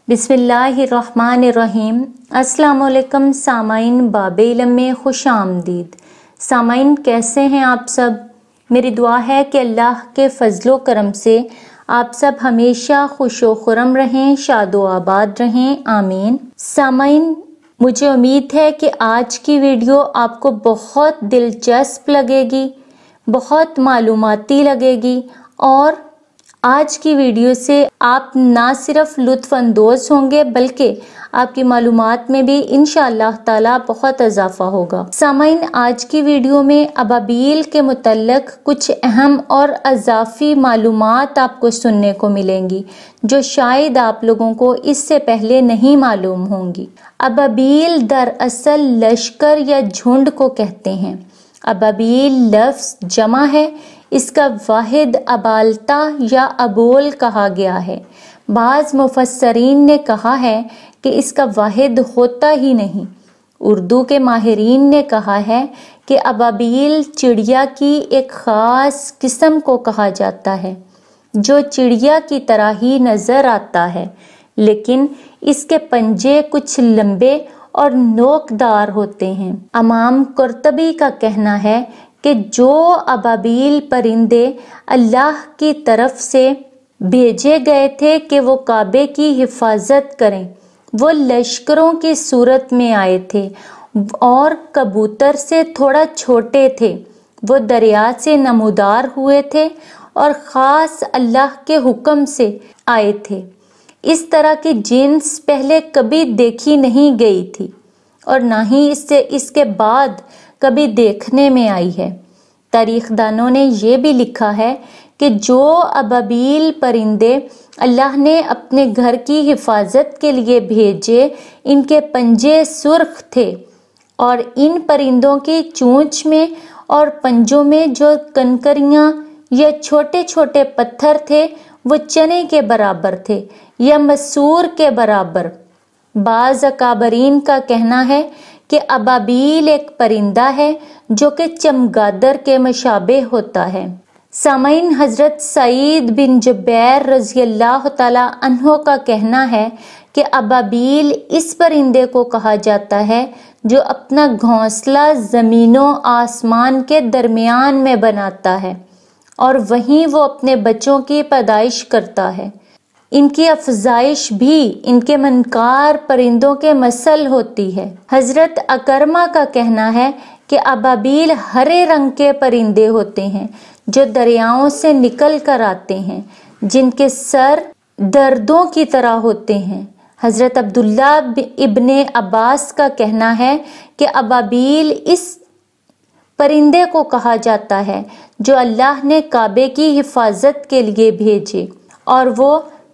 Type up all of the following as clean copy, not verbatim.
बिस्मिल्लाहिर्रहमानिर्रहीम। अस्सलाम वालेकुम सामाइन, बाब इल्म में खुश आमदीद। सामाइन, कैसे हैं आप सब? मेरी दुआ है कि अल्लाह के फजलो करम से आप सब हमेशा खुशो खुरम रहें, शादो आबाद रहें, आमीन। सामाइन, मुझे उम्मीद है कि आज की वीडियो आपको बहुत दिलचस्प लगेगी, बहुत मालूमाती लगेगी और आज की वीडियो से आप ना सिर्फ लुत्फ़ अंदोज़ होंगे बल्कि आपकी मालूमात में भी इंशाअल्लाह ताला बहुत इजाफा होगा। सामाइन, आज की वीडियो में अबाबील के मुतल्लिक़ कुछ अहम और अज़ाफ़ी मालूमात आपको सुनने को मिलेंगी जो शायद आप लोगों को इससे पहले नहीं मालूम होंगी। अबाबील दरअसल लश्कर या झुंड को कहते हैं। अबाबील लफ्ज़ जमा है, इसका वाहिद अबालता या अबोल कहा गया है। बाज़ मुफस्सरीन ने कहा है कि इसका वाहिद होता ही नहीं। उर्दू के माहिरीन ने कहा है कि अबाबील चिड़िया की एक ख़ास किस्म को कहा जाता है जो चिड़िया की तरह ही नज़र आता है, लेकिन इसके पंजे कुछ लंबे और नोकदार होते हैं। इमाम कुर्तबी का कहना है कि जो अबाबील परिंदे अल्लाह की तरफ से भेजे गए थे कि वो काबे की हिफाजत करें, वो लश्करों की सूरत में आए थे और कबूतर से थोड़ा छोटे थे। वो दरिया से नमूदार हुए थे और ख़ास अल्लाह के हुक्म से आए थे। इस तरह की जिन्स पहले कभी देखी नहीं गई थी और ना ही इसके बाद कभी देखने में आई है। तारीखदानों ने ये भी लिखा है कि जो अबाबील परिंदे अल्लाह ने अपने घर की हिफाजत के लिए भेजे, इनके पंजे सुर्ख थे और इन परिंदों की चोंच में और पंजों में जो कंकरियां या छोटे छोटे पत्थर थे वो चने के बराबर थे या मसूर के बराबर। बाज़ अकाबरीन का कहना है कि अबाबील एक परिंदा है जो कि चमगादड़ के मुशाबे होता है। सामाइन, हज़रत सईद बिन जुबैर रज़ियल्लाहु ताला अन्हो का कहना है कि अबाबील इस परिंदे को कहा जाता है जो अपना घोंसला ज़मीनों आसमान के दरमियान में बनाता है और वहीं वो अपने बच्चों की पैदाइश करता है। इनकी अफजाइश भी इनके मनकार परिंदों के मसल होती है। हजरत अकरमा का कहना है कि अबाबील हरे रंग के परिंदे होते हैं जो दरियाओं से निकल कर आते हैं, जिनके सर दर्दों की तरह होते हैं। हजरत अब्दुल्ला इब्ने अब्बास का कहना है कि अबाबील इस परिंदे को कहा जाता है जो अल्लाह ने काबे की हिफाजत के लिए भेजे और वो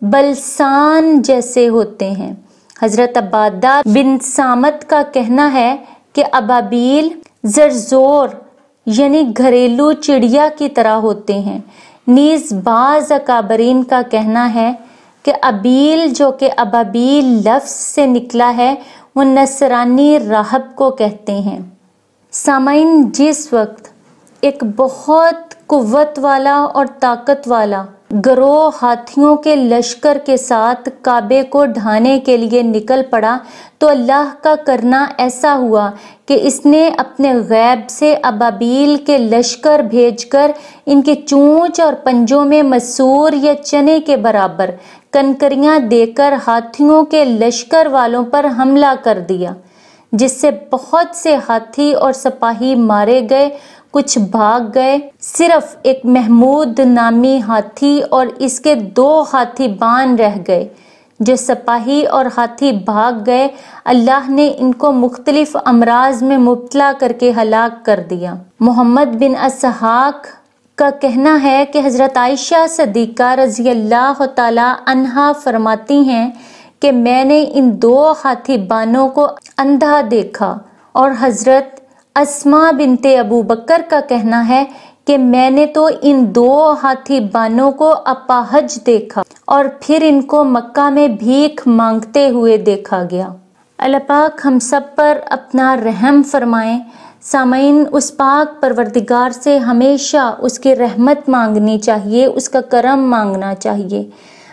बलसान जैसे होते हैं। हजरत अब्बादा बिन सामत का कहना है कि अबाबील ज़रज़ोर यानी घरेलू चिड़िया की तरह होते हैं। नीज़ बाज़ अकाबरीन का कहना है कि अबील जो कि अबाबील लफ्ज़ से निकला है वो नसरानी राहब को कहते हैं। सामाइन, जिस वक्त एक बहुत कुव्वत वाला और ताकत वाला गरोह हाथियों के लश्कर के साथ काबे को ढाने के लिए निकल पड़ा तो अल्लाह का करना ऐसा हुआ कि इसने अपने गैब से अबाबील के लश्कर भेजकर इनके चोंच और पंजों में मसूर या चने के बराबर कंकरियां देकर हाथियों के लश्कर वालों पर हमला कर दिया, जिससे बहुत से हाथी और सिपाही मारे गए, कुछ भाग गए। सिर्फ एक महमूद नामी हाथी और इसके 2 हाथी बान रह गए। जो सिपाही और हाथी भाग गए, अल्लाह ने इनको मुख्तलिफ अमराज में मुब्तला करके हलाक कर दिया। मोहम्मद बिन असहाक का कहना है कि हज़रत आयशा सदीक़ा रज़ियल्लाहु ताला अन्हा फरमाती हैं कि मैंने इन 2 हाथी बानों को अंधा देखा। और हज़रत अस्मा बिनते अबू बकर का कहना है कि मैंने तो इन 2 हाथी बानों को अपाहज देखा और फिर इनको मक्का में भीख मांगते हुए देखा गया। अल्लाह पाक हम सब पर अपना रहम फरमाएं। सामईन, उस पाक परवरदिगार से हमेशा उसकी रहमत मांगनी चाहिए, उसका करम मांगना चाहिए।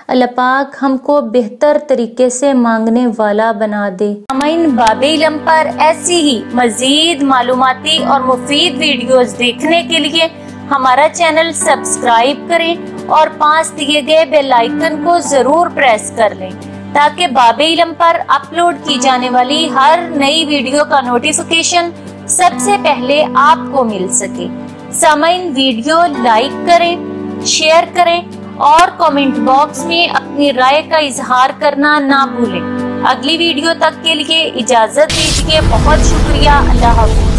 اللہ پاک ہم کو بہتر طریقے سے مانگنے والا بنا دے۔ سامعین، باب علم پر ایسی ہی مزید معلوماتی اور مفید ویڈیوز دیکھنے کے لیے ہمارا چینل سبسکرائب کریں اور پاس دیے گئے بیل آئیکن کو ضرور پریس کر لیں تاکہ باب علم پر اپلوڈ کی جانے والی ہر نئی ویڈیو کا نوٹیفیکیشن سب سے پہلے آپ کو مل سکے۔ سامعین، ویڈیو لائک کریں، شیئر کریں اور کامنٹ باکس میں اپنی رائے کا اظہار کرنا نہ بھولیں۔ اگلی ویڈیو تک کے لیے اجازت دیجیے، بہت شکریہ، اللہ حافظ۔